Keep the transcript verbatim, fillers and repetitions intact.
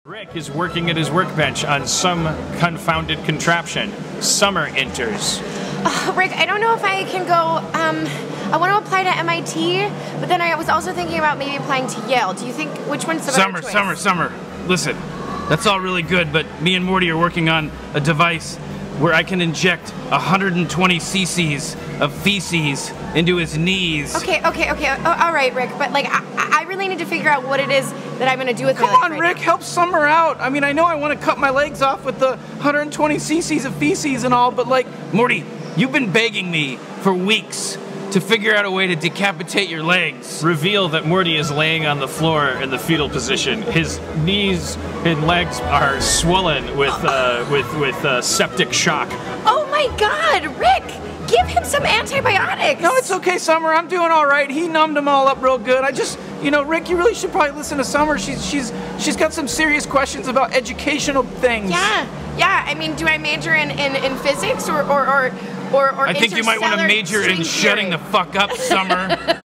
Rick is working at his workbench on some confounded contraption. Summer enters. Uh, Rick, I don't know if I can go, um, I want to apply to M I T, but then I was also thinking about maybe applying to Yale. Do you think, which one's the Summer, better choice? Summer, Summer, listen, that's all really good, but me and Morty are working on a device where I can inject one hundred twenty cc's of feces into his knees. Okay, okay, okay, oh, all right, Rick, but like, I, I really need to figure out what it is that I'm gonna do with Come my legs on, right Rick, now. help Summer out. I mean, I know I want to cut my legs off with the one hundred twenty cc's of feces and all, but like, Morty, you've been begging me for weeks to figure out a way to decapitate your legs. Reveal that Morty is laying on the floor in the fetal position. His knees and legs are swollen with uh, with with uh, septic shock. Oh my God, Rick! Give him some antibiotics! No, it's okay, Summer. I'm doing all right. He numbed them all up real good. I just, you know, Rick, you really should probably listen to Summer. She's she's she's got some serious questions about educational things. Yeah, yeah. I mean, do I major in, in, in physics or or or or, or I think you might want to interstellar major in string shutting theory? the fuck up, Summer.